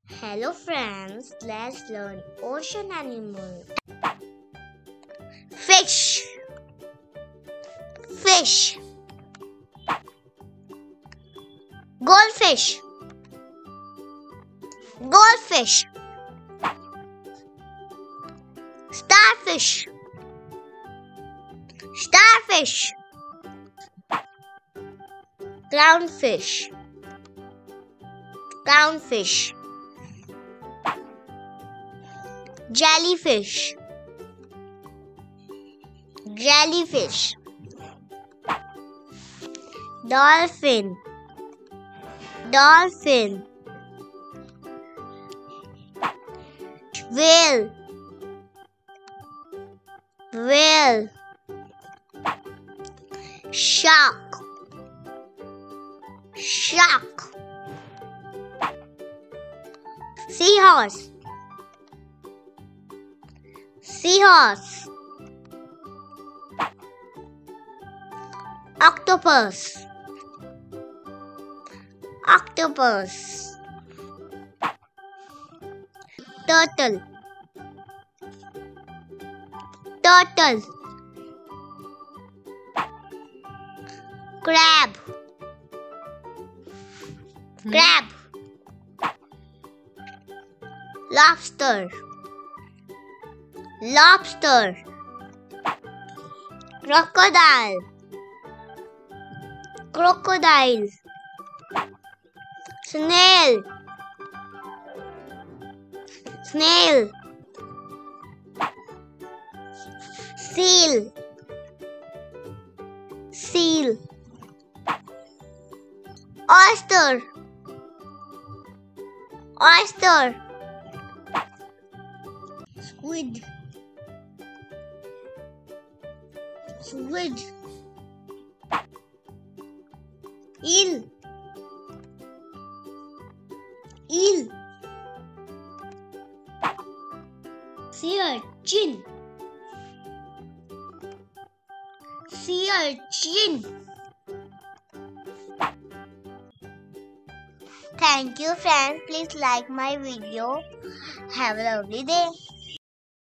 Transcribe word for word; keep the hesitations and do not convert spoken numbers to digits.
Hello friends, let's learn ocean animal. Fish, fish, goldfish, goldfish, starfish, starfish, clownfish, clownfish, jellyfish, jellyfish, dolphin, dolphin, whale, whale, shark, shark, seahorse, seahorse, octopus, octopus, turtle, turtle, crab, crab, lobster, lobster, crocodile, crocodile, snail, snail, seal, seal, oyster, oyster, squid, squid, eel, eel, sea urchin, sea urchin. Thank you friends. Please like my video. Have a lovely day.